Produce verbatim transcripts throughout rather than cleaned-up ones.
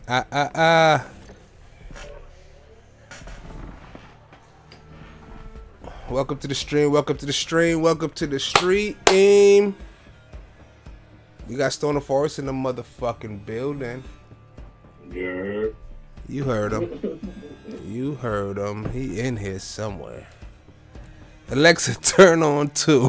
Ah, ah, ah. Welcome to the stream. Welcome to the stream. Welcome to the street game. We got Stoner Forest in the motherfucking building. Yeah. You heard him. You heard him. He in here somewhere. Alexa, turn on two.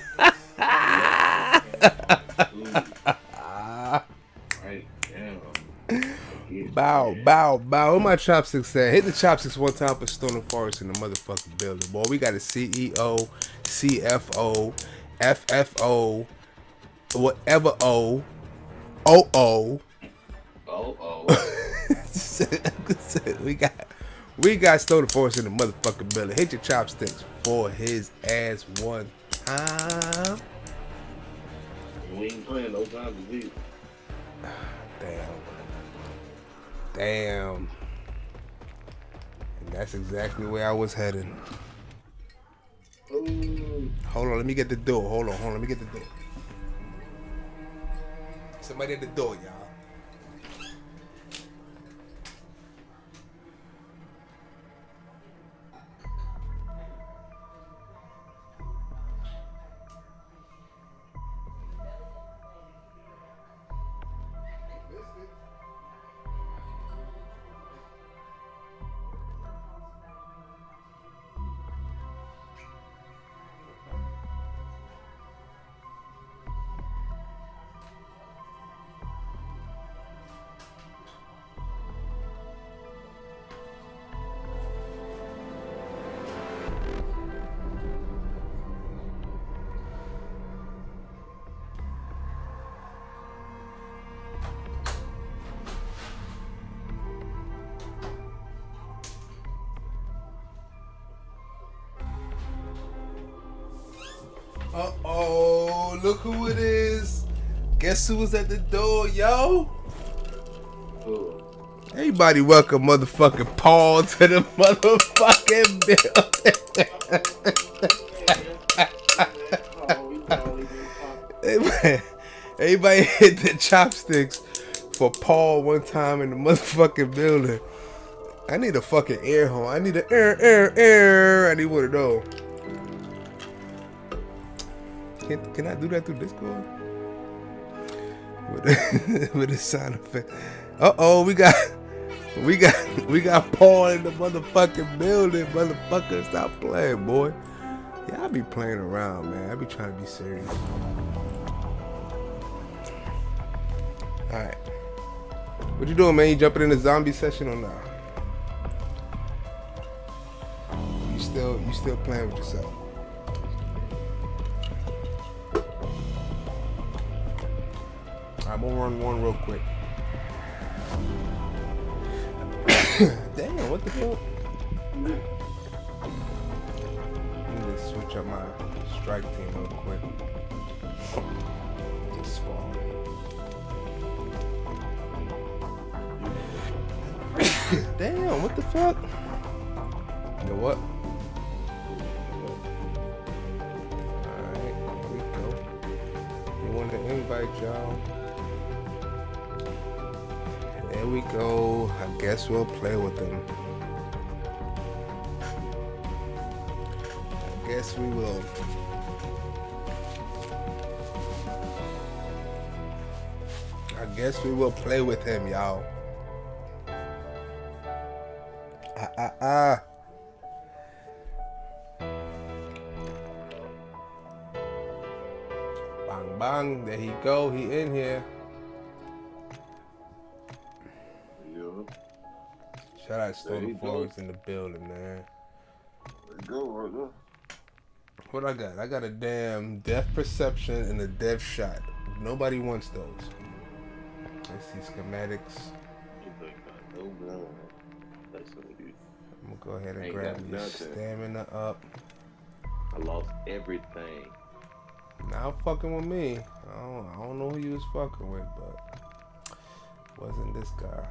Bow, bow, bow. Where my chopsticks at? Hit the chopsticks one time for Stoner Forest in the motherfucking building. Boy, we got a C E O, C F O, F F O, whatever O, O O. Oh, oh. we got we got Stoner Forest in the motherfucking building. Hit your chopsticks for his ass one time. We ain't playing no time to beat. Damn. Damn. And that's exactly where I was heading. Ooh. Hold on, let me get the door. Hold on, hold on, let me get the door. Somebody at the door, y'all. Uh-oh, look who it is. Guess who was at the door, yo? Ooh. Everybody welcome motherfucking Paul to the motherfucking building. Everybody hit the chopsticks for Paul one time in the motherfucking building. I need a fucking air horn. I need an air, air, air. I need one of those. Can, can I do that through Discord? With a, with a sound effect. Uh oh, we got, we got, we got Paul in the motherfucking building. Motherfucker, stop playing, boy. Yeah, I be playing around, man. I be trying to be serious. All right, what you doing, man? You jumping in the zombie session or not? You still, you still playing with yourself? I'm gonna run one real quick. Damn, what the fuck? Let me just switch up my strike team real quick. Just spawn. Damn, what the fuck? You know what? Alright, here we go. You want to invite y'all? There we go. I guess we'll play with them. I guess we will. I guess we will play with him, y'all. Ah, ah, ah. Bang, bang. There he go. He in here. Shout out Stoner Forest in the building, man. Let's go, right there. What I got? I got a damn death perception and a death shot. Nobody wants those. Let's see schematics. No blood. That's what it is. I'm gonna go ahead and grab your stamina up. I lost everything. Now fucking with me. I don't, I don't know who you was fucking with, but wasn't this guy.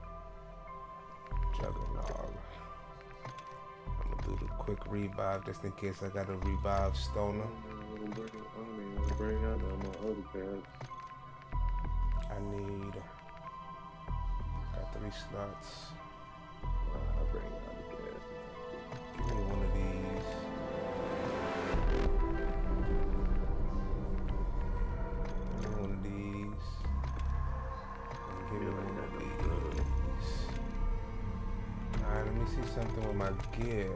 Juggernaut. I'm gonna do the quick revive just in case I gotta revive Stoner. Bring out my other pads. I need. Got the three slots. I'll bring it out again. Give me one of these. Give me one of these. And give me one of these. Alright, let me see something with my gear.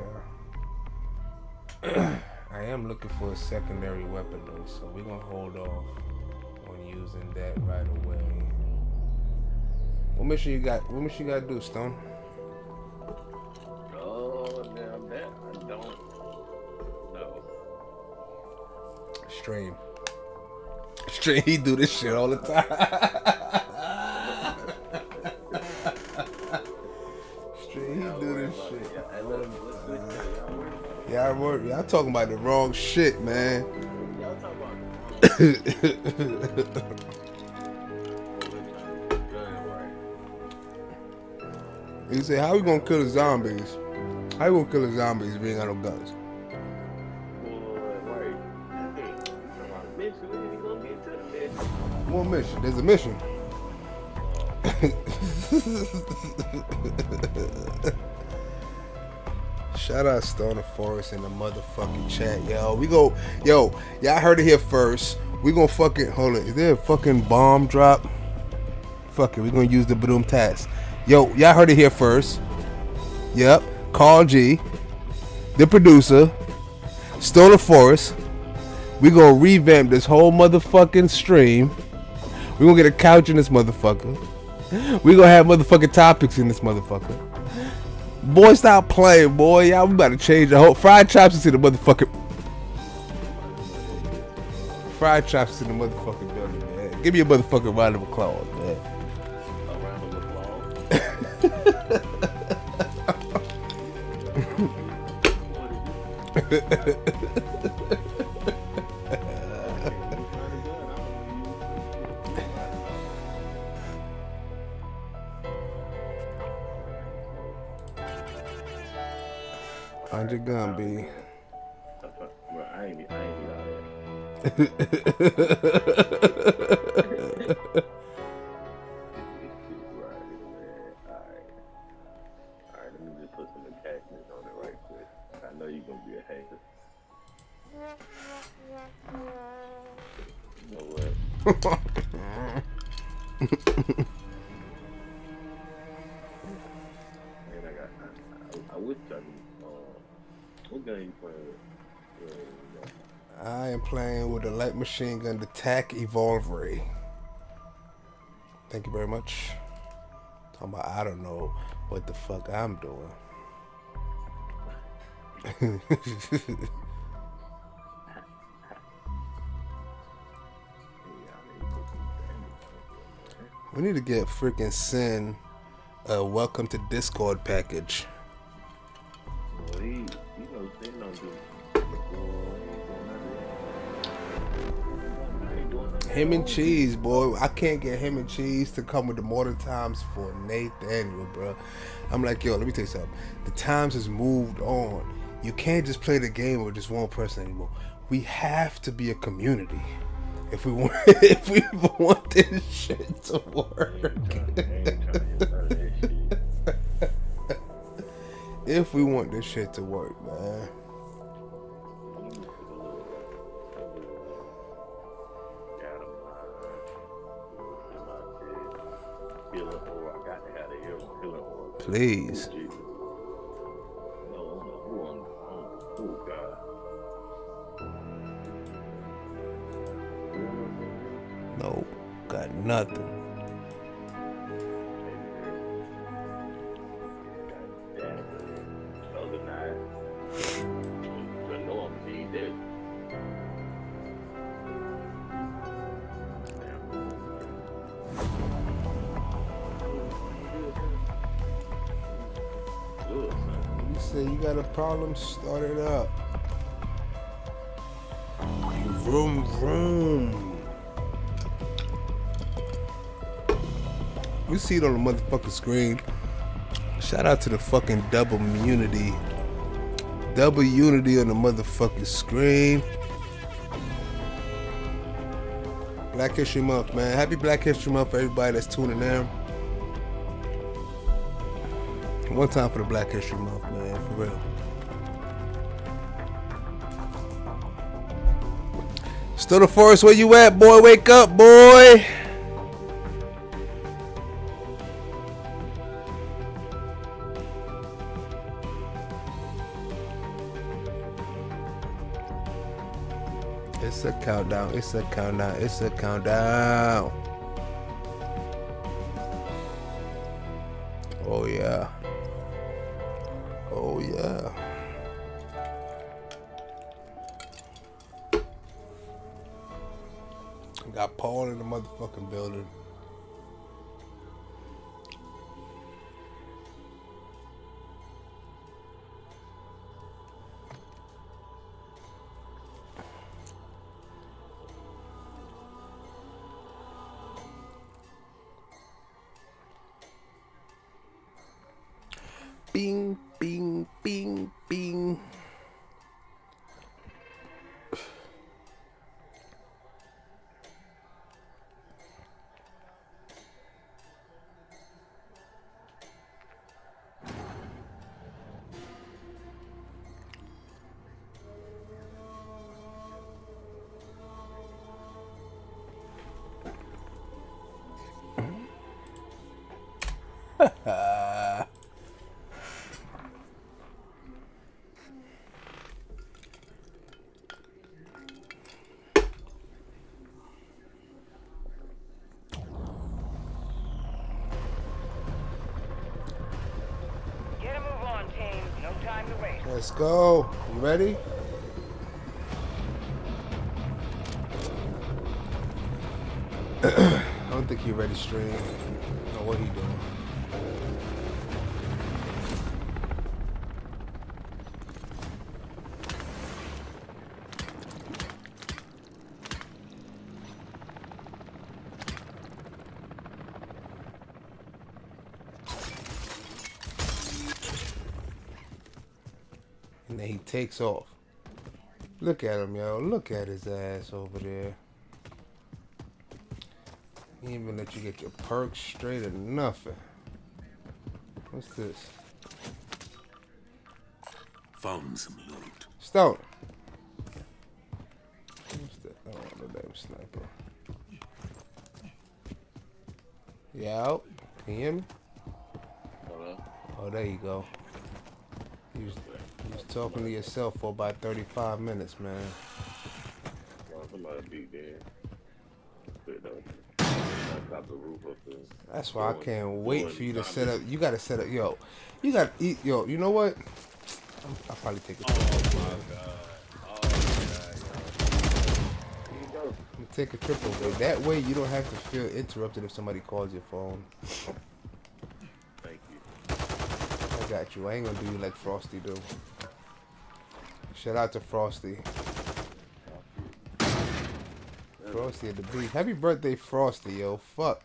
I am looking for a secondary weapon though, so we're gonna hold off on using that right away. What mission you got? What mission you gotta do, Stone? Oh, now that I don't know. Stream. Stream, he do this shit all the time. Stream, he do this shit. Yeah, I work. Y'all talking about the wrong shit, man. Y'all talking about the You say, how we gonna kill the zombies? How we gonna kill the zombies if we ain't got no guns? More mission. There's a mission. Shout out Stoner Forest in the motherfucking chat, yo. We go, yo, y'all heard it here first. We gonna fucking, hold it. Is there a fucking bomb drop? Fuck it, we gonna use the Boom Tats. Yo, y'all heard it here first. Yep, Carl G, the producer, Stoner Forest. We gonna revamp this whole motherfucking stream. We gonna get a couch in this motherfucker. We gonna have motherfucking topics in this motherfucker. Boy, stop playing, boy. Y'all, we about to change the whole fried chops into the motherfucking fried chops in the motherfucking building, man. Give me a motherfucking round of applause, man. A round of applause. Find your gun, B. Bro, I ain't, I ain't out here. Right, man. Alright. Alright, let me just put some attachments on it right quick. I know you're gonna be a hater. You know what? Man, I got. I, I, I wish I could. What gun you playing with? I am playing with a light machine gun, the T A C Evolve Ray. Thank you very much. Talking about I don't know what the fuck I'm doing. We need to get freaking Sin a welcome to Discord package. Well, he, you know, Sin don't do. Him and Cheese, boy. I can't get Him and Cheese to come with the modern times for Nathaniel, bro. I'm like, yo, let me tell you something. The times has moved on. You can't just play the game with just one person anymore. We have to be a community if we want. If we want this shit to work. If we want this shit to work, man. Please. Nope, got nothing. You say you got a problem, start it up. Vroom vroom. We see it on the motherfucking screen. Shout out to the fucking double unity. Double unity on the motherfucking screen. Black History Month, man. Happy Black History Month for everybody that's tuning in. One time for the Black History Month, man, for real. Still the Forest, where you at, boy? Wake up, boy. It's a countdown, it's a countdown, it's a countdown. Oh yeah. Oh yeah. Got Paul in the motherfucking building. Bing, bing, bing, bing. Let's go. You ready? I don't think you're ready, Stream. I don't know what he doing. And then he takes off. Look at him, yo. Look at his ass over there. He ain't even let you get your perks straight or nothing. What's this? Found some loot. Stone. What's that? Oh, the damn sniper. You out? Can you hear me? Hello? Oh, there you go. You was, you was talking to yourself for about thirty-five minutes, man. Well, somebody beat there. Top the roof up there. That's why Going, I can't wait going for you to zombies. set up. You gotta set up, yo. You gotta eat, yo. You know what? I'm, I'll probably take a Oh trip. my god. Oh my god. Here you go. I'm take a trip over. That way you don't have to feel interrupted if somebody calls your phone. Thank you. I got you. I ain't gonna do you like Frosty do. Shout out to Frosty. Frosty at the beach. Happy birthday, Frosty, yo. Fuck.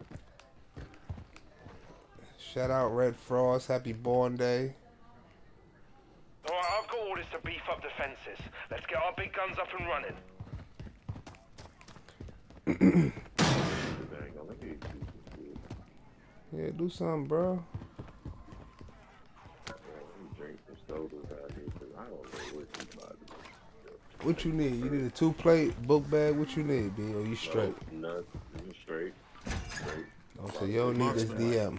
Shout out Red Frost. Happy born day. Alright, I've got orders to beef up defenses. Let's get our big guns up and running. Yeah, do something, bro. What you need? You need a two plate book bag? What you need, B? Or you straight? No, no, you straight. Straight. Oh, so you don't need this D M.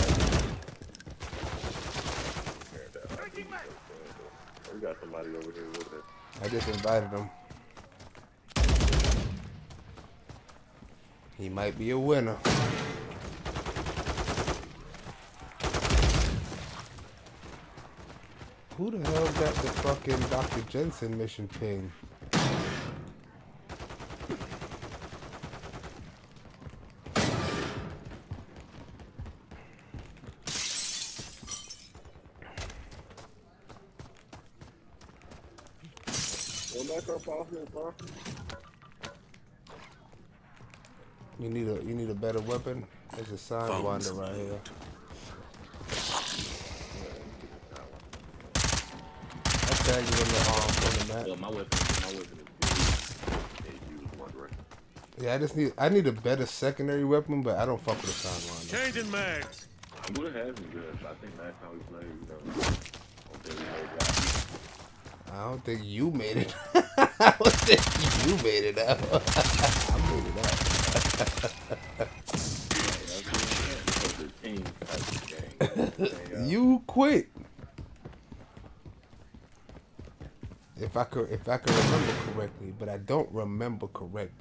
We got somebody over here with us. I just invited him. He might be a winner. Who the hell got the fucking Doctor Jensen mission ping? You need a you need a better weapon. There's a Sidewinder right here. I tagged you in the arm on the map. Well, my weapon, my weapon is good. Yeah, Yeah, I just need I need a better secondary weapon, but I don't fuck with the Sidewinder. Changing mags. I'm gonna have some good. I think last time we played, you know, I don't think we made that. I don't think you made it. I don't think you made it out. I made it out. You quit. If I could, if I could remember correctly, but I don't remember correctly.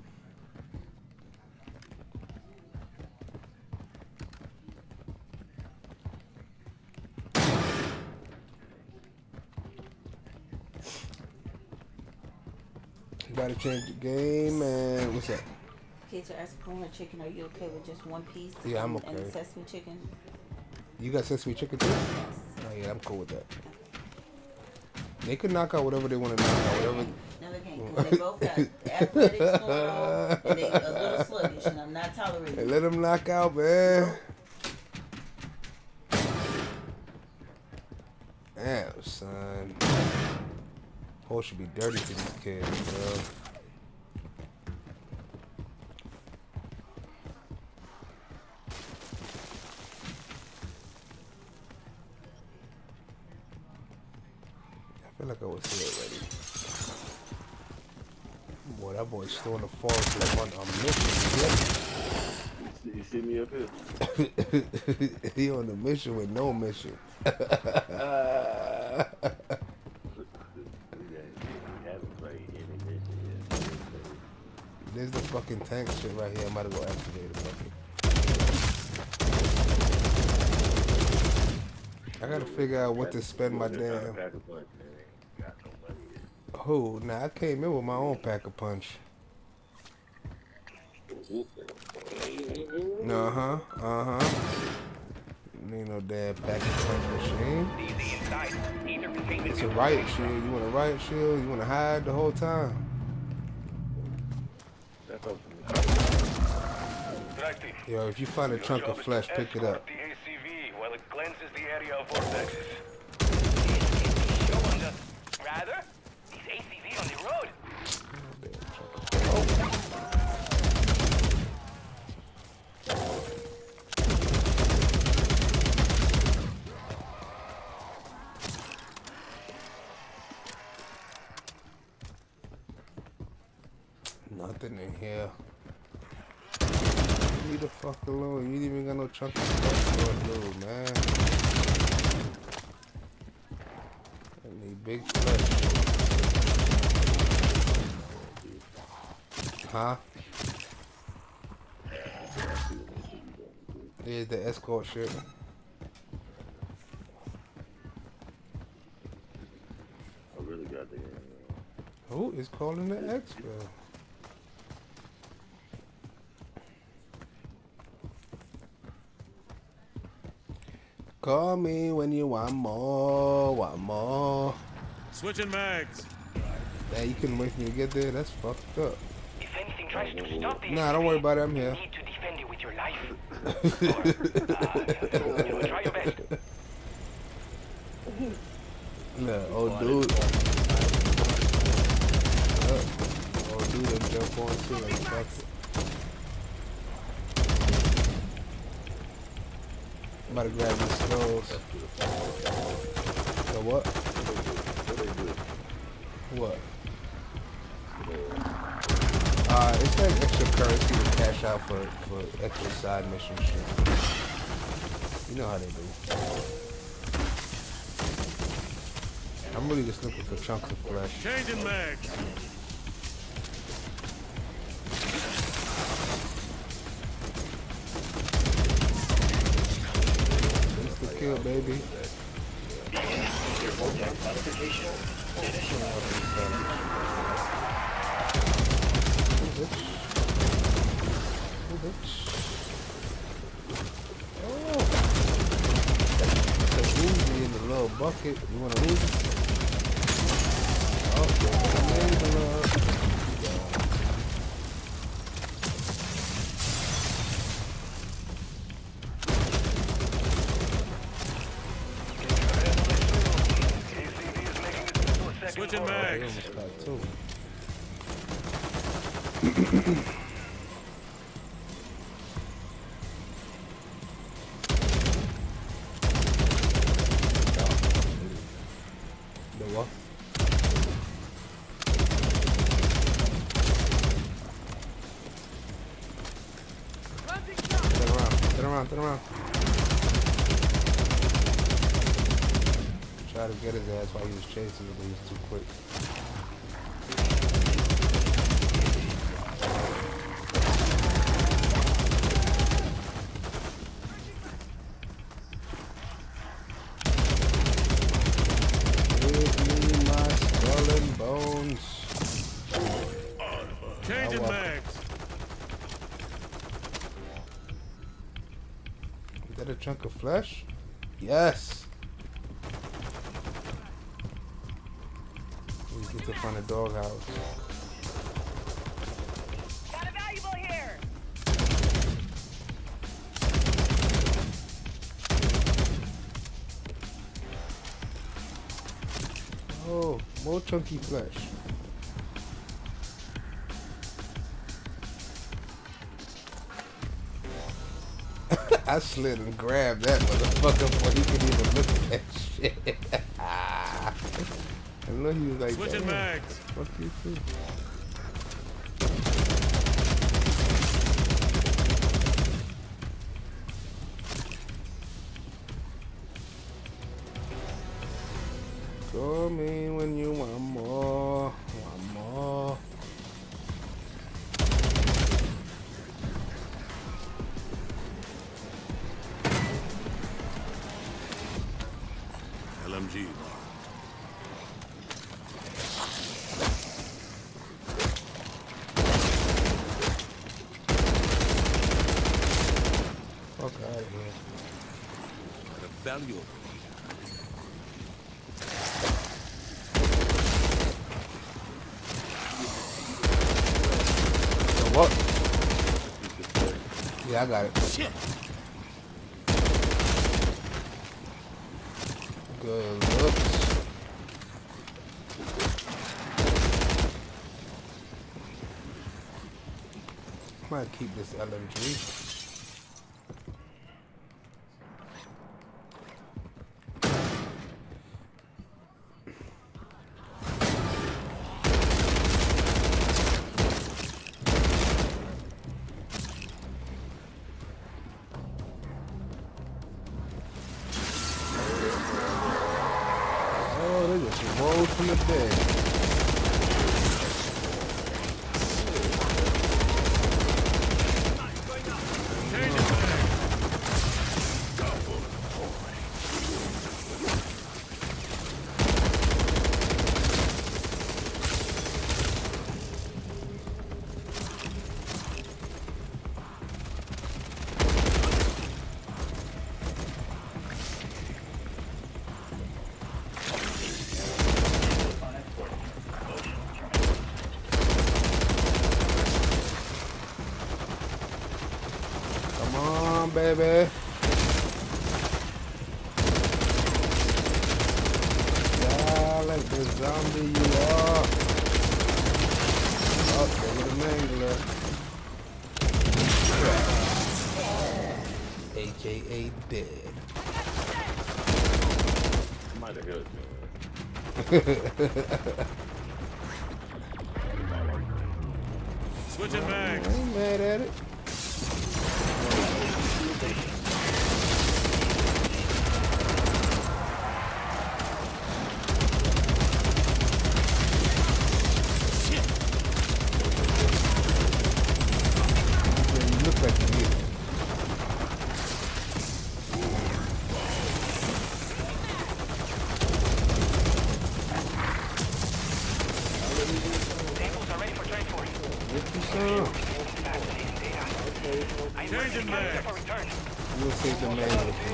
Gotta change the game, and what's that? Okay, so ask Corona Chicken, are you okay with just one piece? Yeah, I'm and- okay. And sesame chicken? You got sesame chicken too? Yes. Oh yeah, I'm cool with that. They can knock out whatever they want to knock out, whatever. No, they can't, because they both got athletics going on, and they a little sluggish, and I'm not tolerating Hey, it. let them knock out, man. Damn, son. Hole should be dirty for these kids, bro. I feel like I was here already. Boy, that boy's still in the forest like on a mission. You see me up here? Yeah. He on a mission with no mission. There's the fucking tank shit right here. I might go activate it. Fucking. I gotta figure out what to spend my damn. Who? Nah, I came in with my own pack of punch. Uh huh. Uh huh. Need no damn pack of punch machine. It's a riot shield. You want a riot shield? You want to hide the whole time? Yo, if you find a chunk of flesh, pick it up. The A C V while it cleanses the area of vortexes. Rather, these A C V on the road. Nothing in here. Leave the fuck alone. You ain't even got no chunk of flesh for it, dude, man. I need big flesh. Huh? Here's the escort shit. I really got the. Who is calling the expo? Call me when you want more, want more. Switching mags. Damn, you couldn't wait for me to get there? That's fucked up. If anything tries to stop the Nah, don't worry about it. I'm you here. need to defend it with your life. Or, uh, you know, try your best. Nah, old dude. Uh, old dude that jump on too, like fuck it. I'm about to grab these skulls. So what? What? Uh, it's like extra currency to cash out for, for extra side mission shit. You know how they do. I'm really just looking for chunks of flesh. Changing mags. Insta kill, baby. Oh, it's a Uzi in the little bucket. You want to lose it? Oh, amazing. Switching I mags. almost got two. tried to get his ass while he was chasing me, but he was too quick. Give me my skull and bones. Changing mags. Is that a chunk of flesh? Yes. We get to find a doghouse. Got a valuable here. Oh, more chunky flesh. I slid and grabbed that motherfucker before he could even look at that shit. I know he was like, Switching damn, mags. fuck you too. Call me when you want more, want more. L M G. Fuck out of here. At a value. So what? Yeah, I got it. Shit. Good looks. Might keep this L M G. Oh, they just rolled from the dead. Changing mags. Come on, baby. Yeah, like the zombie you are. Oh, there's the mangler. A K A dead. Might have helped me. Switching I mags. ain't mad at it. Yeah, you look like you need it. Vehicles are ready for transport. Get you some. Changing mags. For return. You'll save the mangler for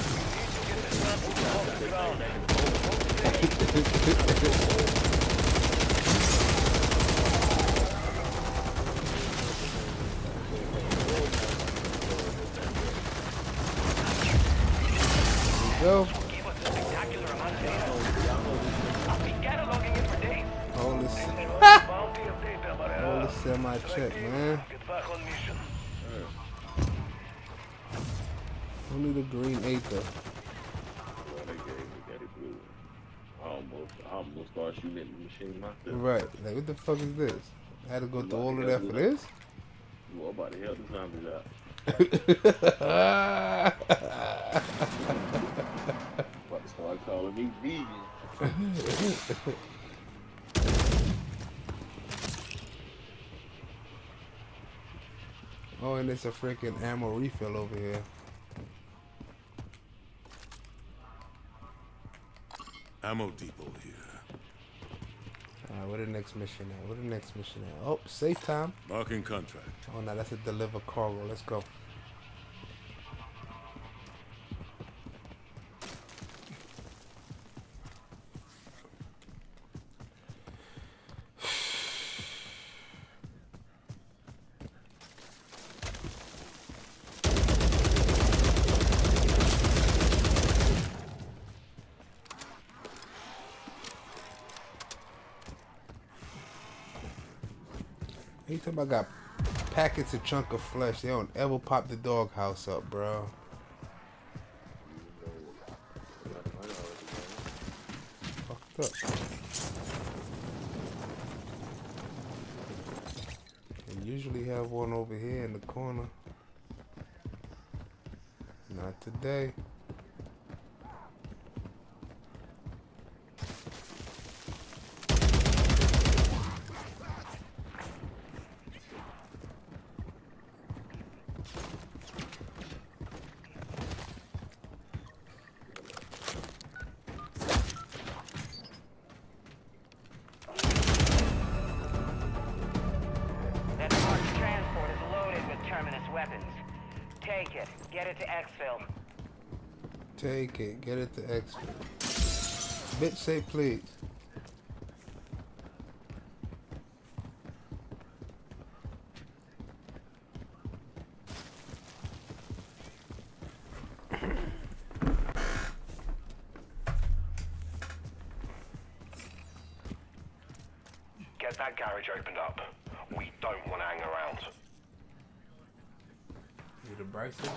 you. Go. Give us a spectacular amount of data. I'll be cataloging it for days. Hold this, Bounty of data, but hold this semi check, man. get back on mission. Only the green acre. Well, they gave me got it blue. I almost, I almost started shooting at the machine myself. Right. Like, what the fuck is this? I had to go through all of that for this? You all about to help the zombies out. About to start calling me V. leaving. Oh, and it's a freaking ammo refill over here. Ammo depot here. Alright, where the next mission at? Where the next mission at? Oh, safe time. Marking contract. Oh, no, that's a deliver cargo. Let's go. Anytime I got packets of chunk of flesh, they don't ever pop the doghouse up, bro. Fucked up. They usually have one over here in the corner. Not today. That marked transport is loaded with Terminus weapons. Take it. Get it to Exfil. Take it. Get it to Exfil. Bitch, say please. Get that garage opened up. We don't want to hang around. You the Bryson?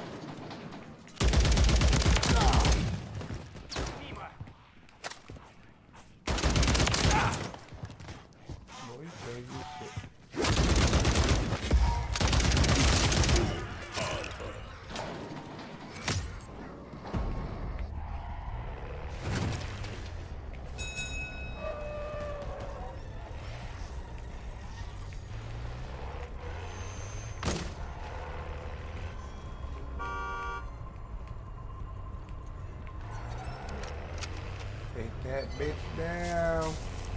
Boy, you crazy as shit. Take that bitch down.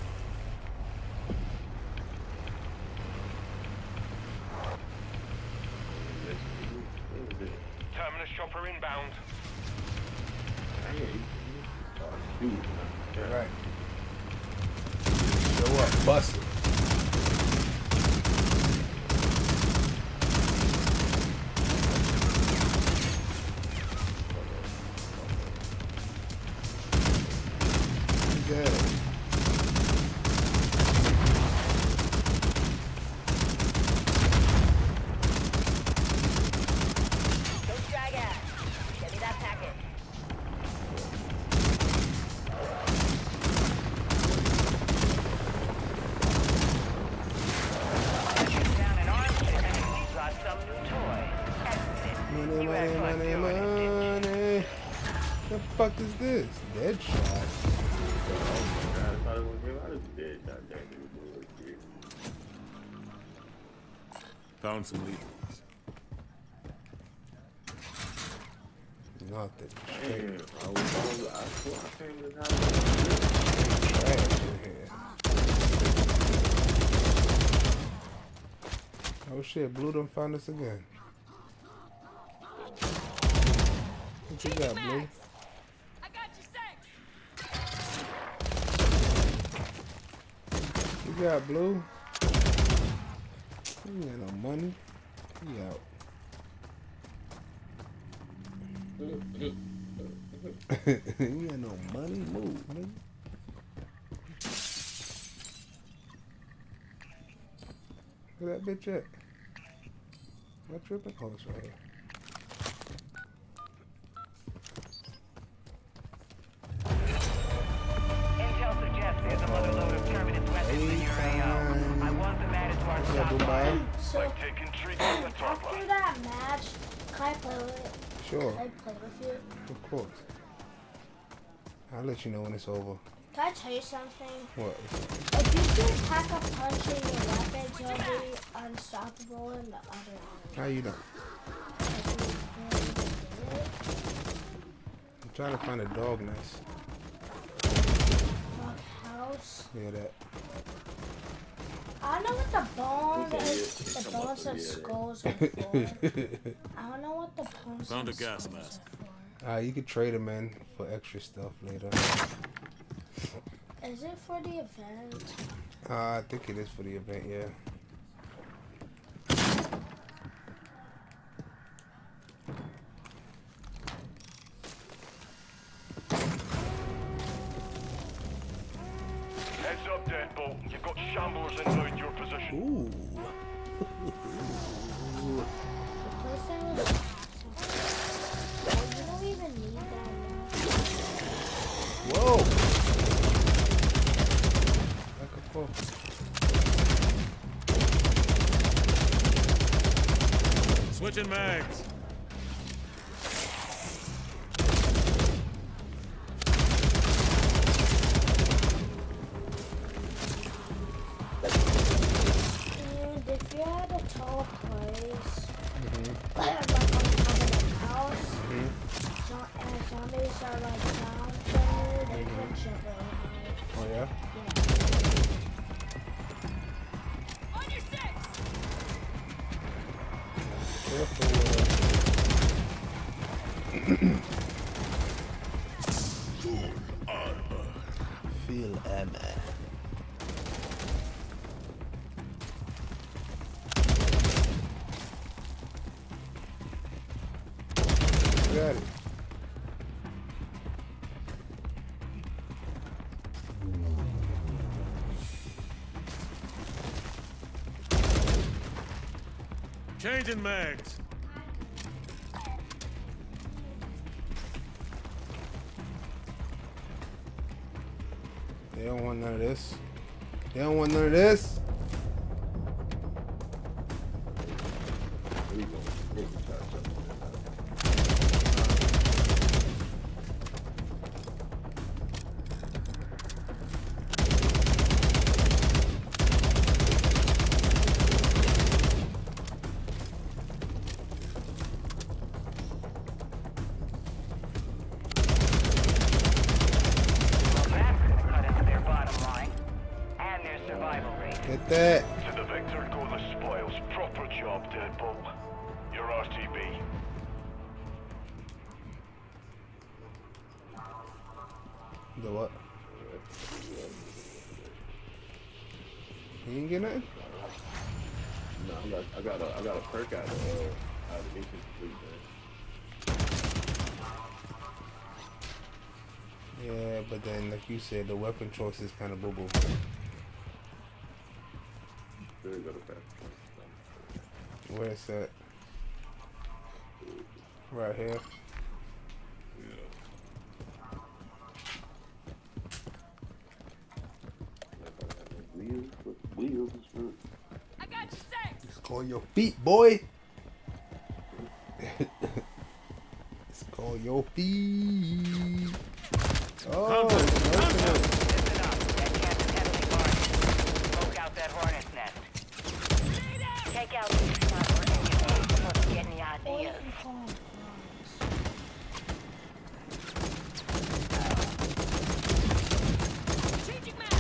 Terminus chopper inbound. You're right. Show up, bust it. Good. Don't drag ass. Get me that packet. Down in arms shipment, we got some new toy. Exit. Money, You money, act like money, you're in it, didn't you? money. The fuck is this? Deadshot. I thought it was him. I just did. God damn it. Found some leads. Nothing. Damn, I was, I was, I swear I came to this house. Trash in here. Oh shit, Blue done found us again. What you got, Blue? I got you six. You got, Blue? You ain't got no money. You out. You got no money? Move, nigga. Where that bitch at? Am I tripping? Oh, it's right here. Intel suggests there's another load of Terminus weapons in your A O. I want them added to our What's up, stockpile. Dubai? So Like taking treats on the top after line. that match, can I play with it? Sure, Can I play with you? of course. I'll let you know when it's over. Can I tell you something? What? If you can pack a punch in your weapons, you'll be unstoppable in the other one. How you know? I'm trying to find a dog nest. Dog house. Yeah, that. I don't know what the bones Okay, and yeah, the come up bones with and it. skulls are for. I don't know what the bones Found and a gas skulls mask. are Ah, you could trade them in for extra stuff later. for. Is it for the event? Uh, I think it is for the event, yeah. Heads up, Deadbolt. You've got shamblers inside your position. Ooh. The place that was awesome. Oh, you don't even need that now. Whoa. Like a pro. Switching mags. And if you're at a tall place, like on top of a house, zo- and zombies are like down from you, they can jump over. Oh, yeah? On your six! Careful. Uh... Feel armor. Got it. Changing mags. They don't want none of this. They don't want none of this. We gonna we can try something. Well, that's gonna cut into their bottom line and their survival rate. Get that. To the victor go the spoils. Proper job, Deadbolt. Your R T B. The what? You ain't get nothing? No, I got, I got a, I got a perk out of, uh, out of Mission Fleet, man. Yeah, but then, like you said, the weapon choice is kind of boo-boo. There you go, the perk. Where it's at? Right here. Wheels, wheels, wheels. I got your six! It's called your feet, boy. It's called your feet. Oh, it's Listen up. That camp is heavily guarded. Smoke out that hornet's nest. Take out the sniper and you ain't supposed to get any Or you ideas. can call them Changing mag!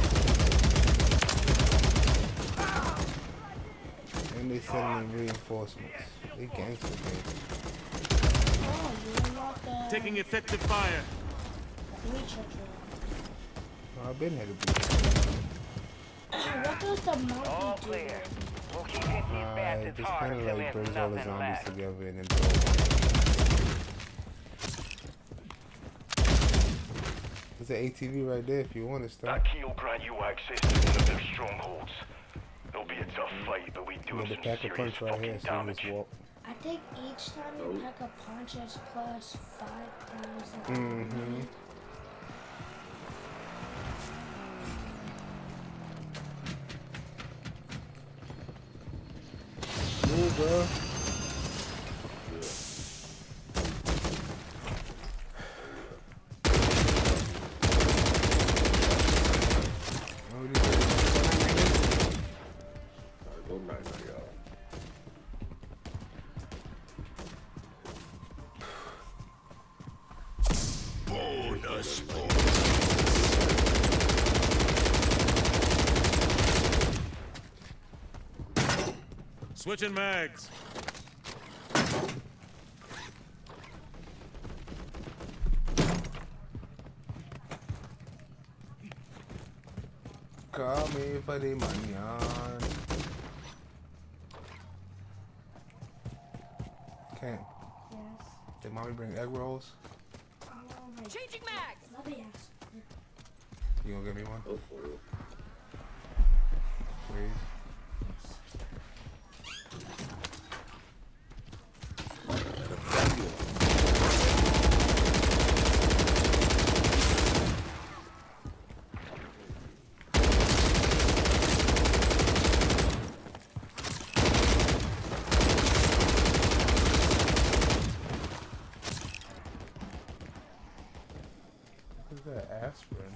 and they sending me reinforcements. They gangster, baby. Oh, you unlock the Taking effective fire. recharger. Oh, I've been had a beat. What does the monkey All do? clear. We'll keep hitting these Uh, bastards just hard kind of until like there's brings all the nothing zombies left. together and then throw them. There's an A T V right there if you want to start. That key will grant you access to one of their strongholds. It'll be a tough fight, but we do You have know, some the pack a serious punch right fucking here, so you damage. just walk. I think each time you pack a punch, it's plus five thousand. Mm-hmm. Move, bro. The sport. Switching mags. Call me for the money on. Can't. Yes. Did mommy bring egg rolls? Oh my. Changing mags. Let me ask. You gonna give me one? Go for it. Please. What is that aspirin?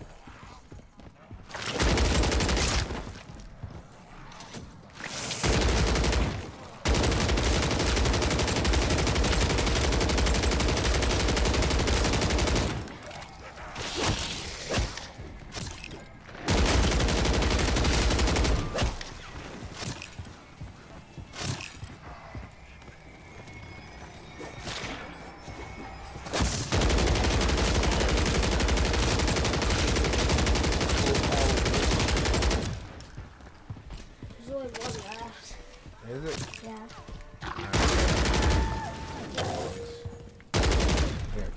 There's only one left. Is it? Yeah. Here.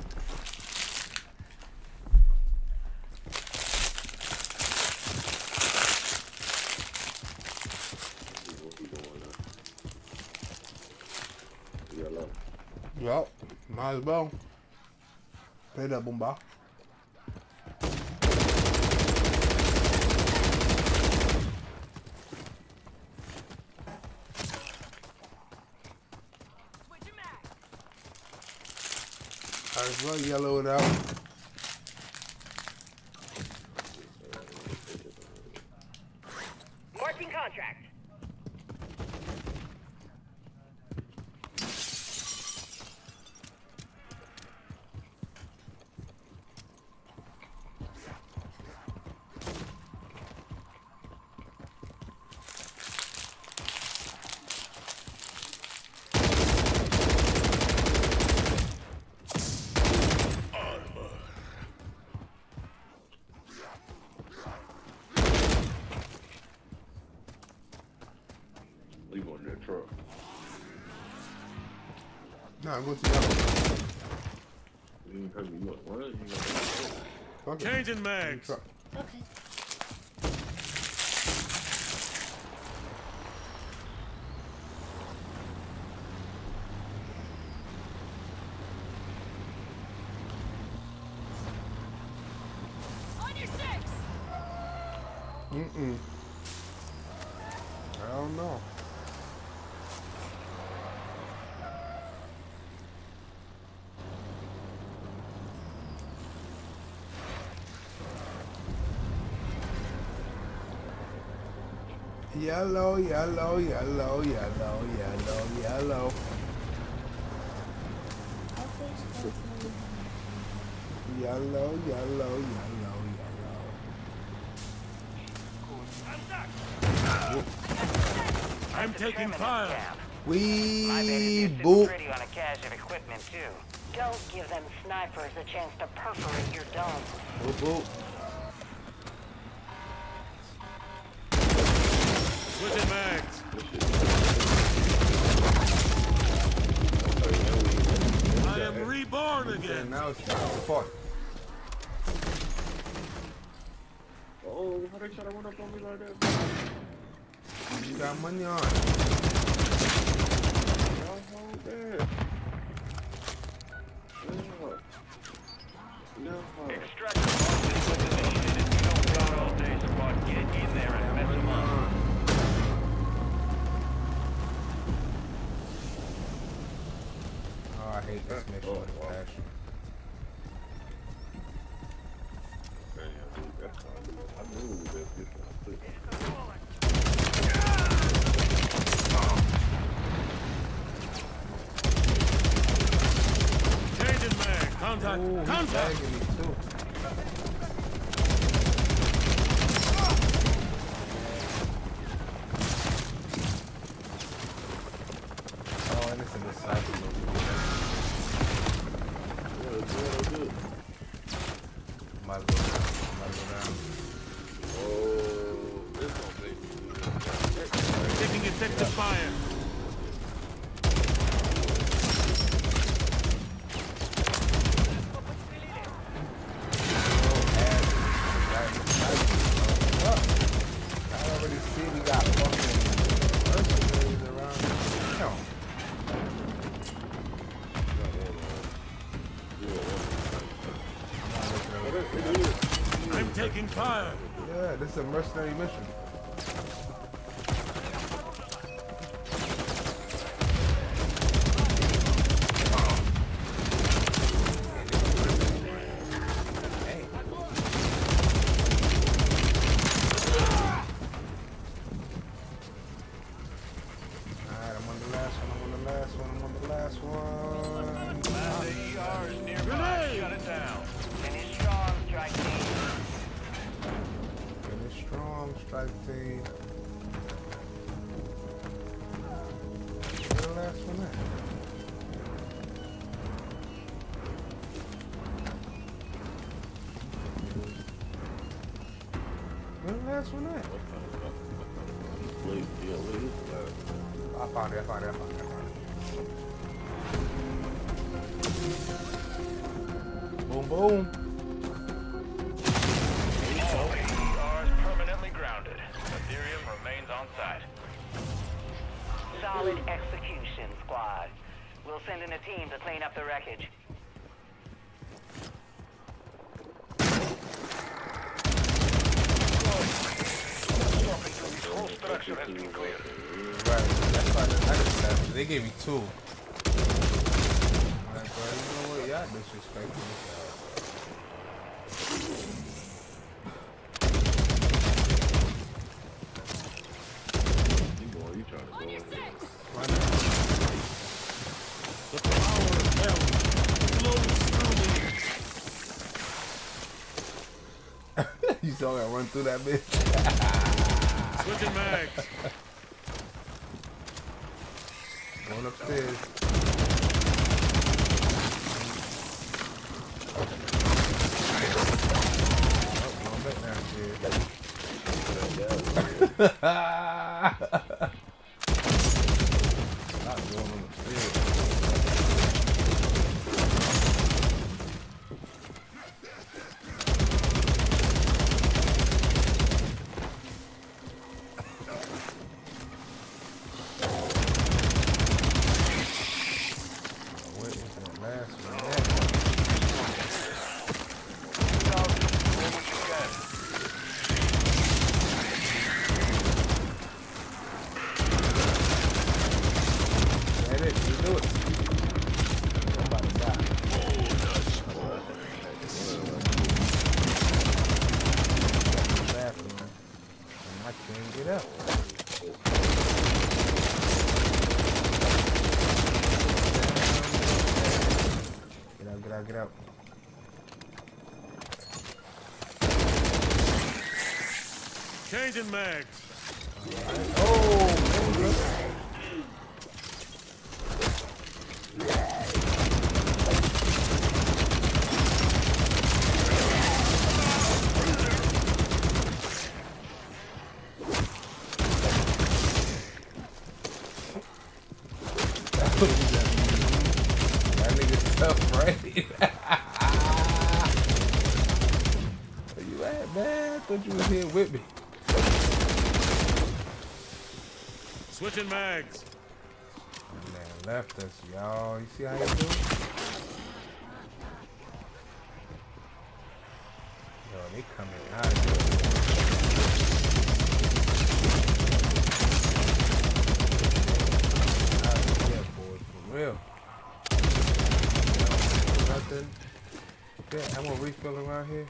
What we doing now? Yellow. Yup. Might as well. Play that boomba. Switching mags. Might as well yellow it out. Marking contract. We going to the truck. No, I'm going to yellow. You didn't tell me what. What? You going to the truck? Fuck it. Changing mags. Truck. Okay. On your six. Mm-mm. I don't know. Yellow, yellow, yellow, yellow, yellow, yellow. I'll face both of you. Yellow, yellow, yellow, yellow. I'm taking Terminus fire. down. We My bet is you're sitting boop. pretty on a cache of equipment too. Don't give them snipers a chance to perforate your dome. Boop, boop. Switching mags. I am reborn And again. now it's time to fight. Oh, how they try to run up on me like that? You got money on. Y'all hold that. Yeah. Yeah. Extract the boxes with the mission. If you don't got all day, squad, get in there and mess them up. Oh, I hate this mission Oh, with a wow. passion. Damn, dude, that's how I do it. I knew that this was quick. Changing mag. Contact. Contact! Ooh, he's Contact! bagging me too. Oh, and it's in the cycle. Yeah, it's good, good. Might as well, might as well down. Oh, this gonna make me. Taking effective fire. I already see we got fucking mercenaries around here. Damn. I'm taking fire. Yeah, this is a mercenary mission. Alright, I'm on the last one, I'm on the last one, I'm on the last one. The E R is nearby. Shut it down. Finish strong, strike team. Finish strong, strike team. Where the last one at? Where the last one at? Wait, yeah, wait, it's I found it, I found it, I found it, I found it. Boom, boom. All E R is permanently grounded. Ethereum remains on site. Solid execution, squad. We'll send in a team to clean up the wreckage. Whole structure has been cleared. Right, that's why I just left. They gave me two. Alright, bro, you know what? Y'all disrespecting this guy. You going, you trying to go over there. Why not? The power of hell flows through me. You saw me run through that bitch. Switching mags. Going upstairs. Oh, going back downstairs. Not going on the stairs. What is that last one? That it, you do it. I'm about to die. Bathroom. And I can't get up. Get out, get out, get out. Changing mags. Oh, there we go. That nigga's tough, right? Where you at, man? I thought you was here with me. Switching mags. Man left us, y'all. You see how you do? Yo, they coming out of here. Out of here, boys, for real. Nothing. Yeah, I'm gonna refill around here.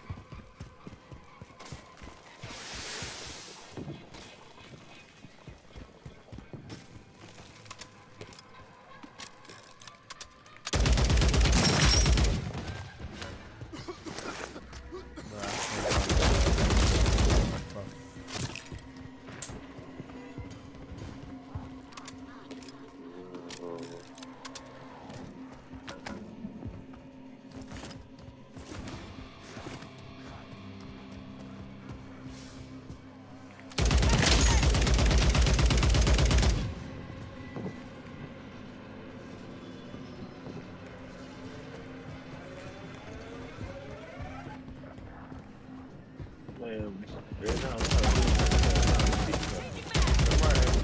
Right now, I'm trying to do Come right here.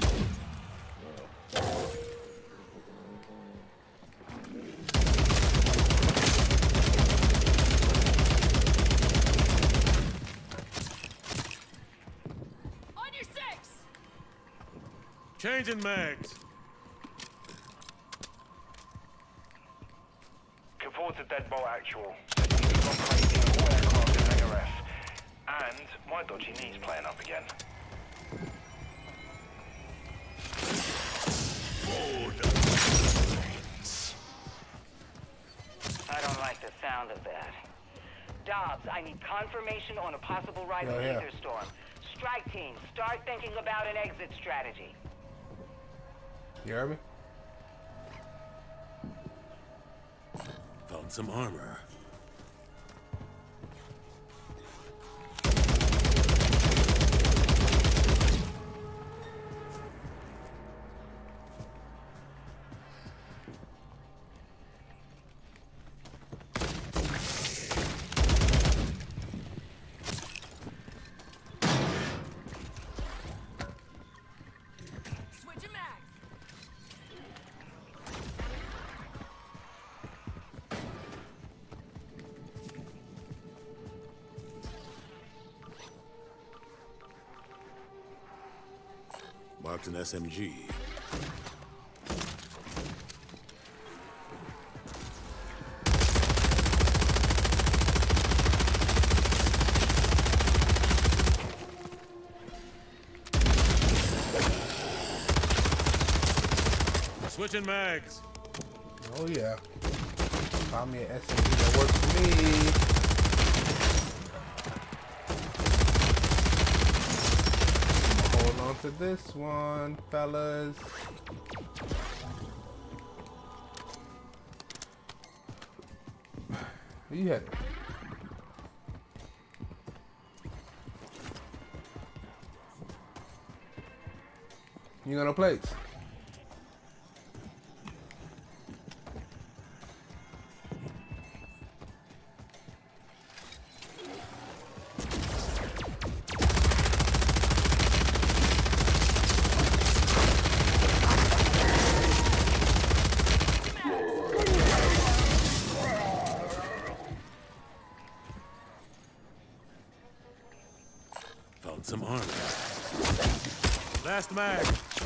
On your six! Changing mags. Report to Deadbolt Actual. You've got placing of all aircraft in Hangar F. And my dodgy knee's playing up again. I don't like the sound of that. Dobbs, I need confirmation on a possible rise Yeah, of yeah. laser storm. Strike team, start thinking about an exit strategy. You heard me? Found some armor. Switching mags! Marked an S M G. Switching mags. Oh yeah. Found me an S M G that works for me. I'ma hold on to this one, fellas. Where you headed? You got no plates? Found some armor. Last mag.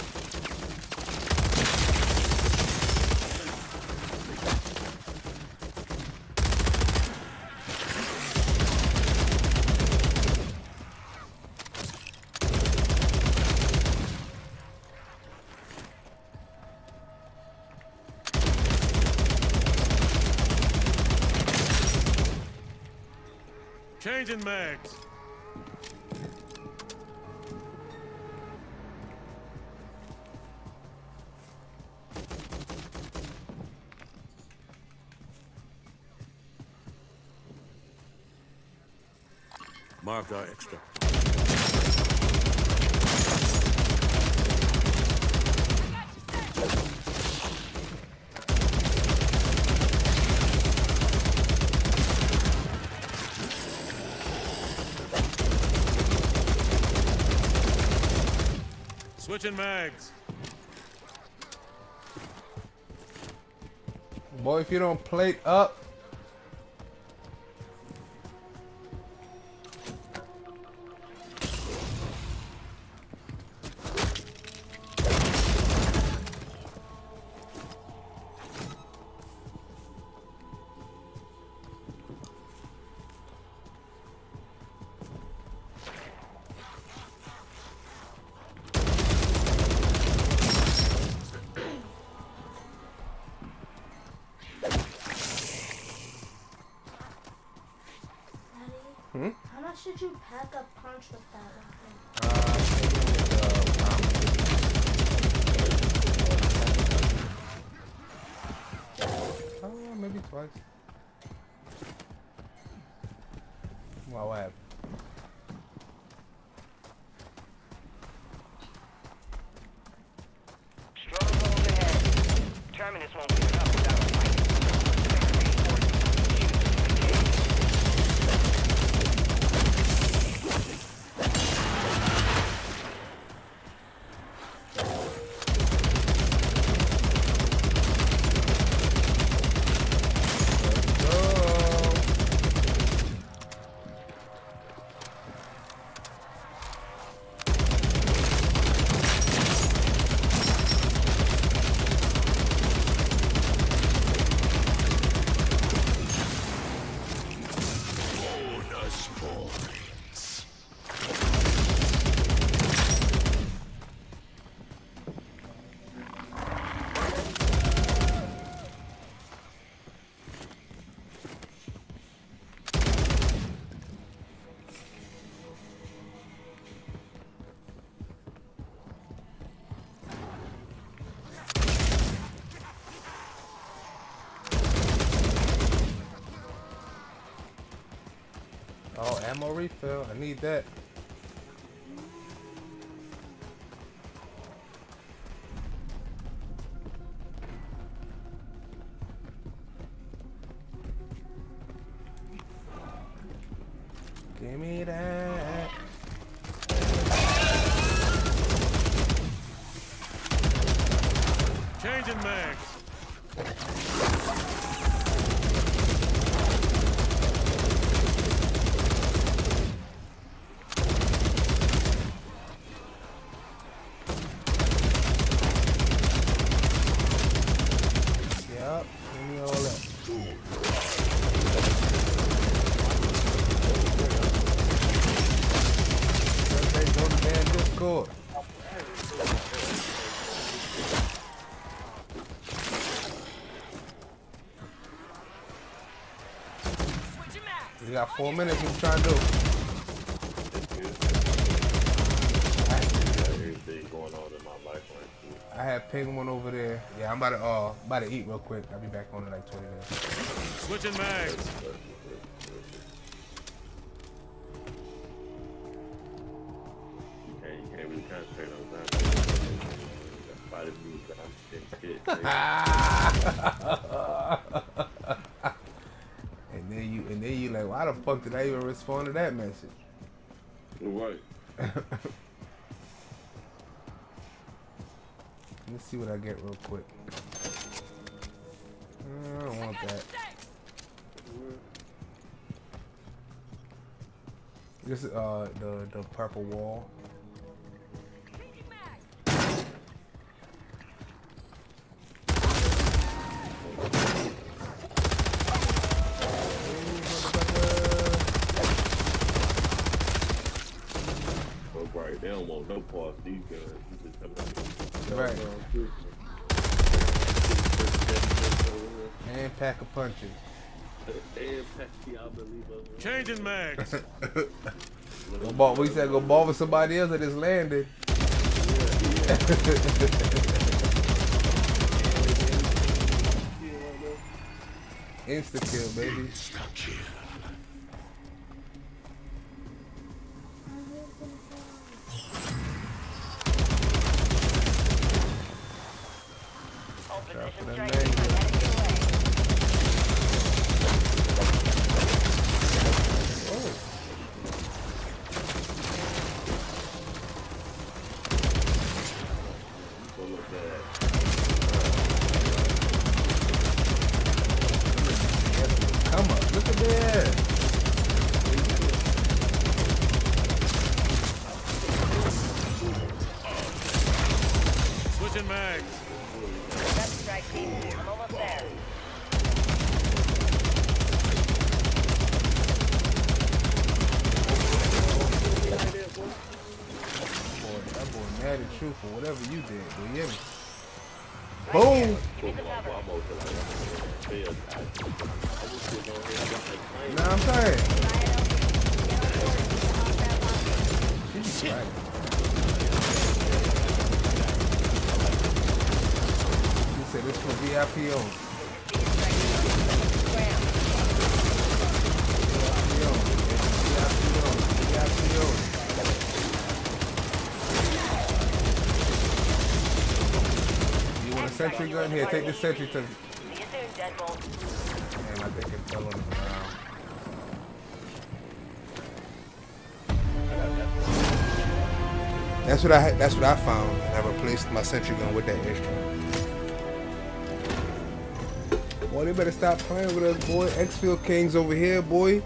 Changing mags. Marked our extra. Switching mags. Boy, if you don't plate up. Hmm? How much did you pack a punch with that weapon? Uh, maybe with, uh, oh, maybe twice. Well, what happened? Stronghold ahead. Terminus won't give it up without a fight. Reinforcements. Oh, ammo refill. I need that. Give me that. Changing mags. Yep, give me all that. Everybody go to damn Discord. We got four minutes. What you trying to do? Everything going on in my life right now. I have ping one over there. Yeah, I'm about to uh about to eat real quick. I'll be back on in like twenty minutes. Switching mags. You can't, you can't really concentrate on that. Body moves that I'm shit. And then you and then you like, why the fuck did I even respond to that message? Right. Let's see what I get real quick. I don't want that. This is uh the the purple wall. Right, they don't want no parts. These guys. Right. And pack of punches. And pack Diablo. Changing mags. Go ball. We said go ball with somebody else that just landed. Insta kill, baby. Insta kill. Come on, look at that. Switching mags. That's strike team. I'm almost there. Boy, that boy mad at you for whatever you did. Do you hear me? Boom! Nah, I'm saying. She's right. He said this for V I P only. V I P only. You want a sentry gun? Here, take this sentry to. See you soon, Deadbolt. Damn, I think it fell on the ground. That's what I had, that's what I found. I replaced my sentry gun with that instrument. Boy, they better stop playing with us, boy. X-Field Kings over here, boy.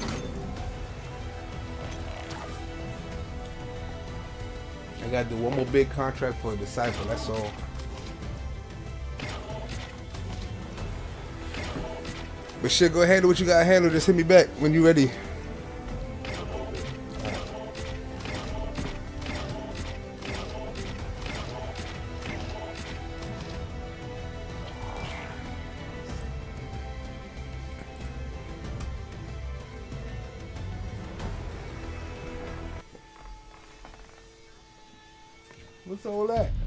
I gotta do one more big contract for a Disciple, that's all. But shit, go handle what you gotta handle. Just hit me back when you ready. What's all that?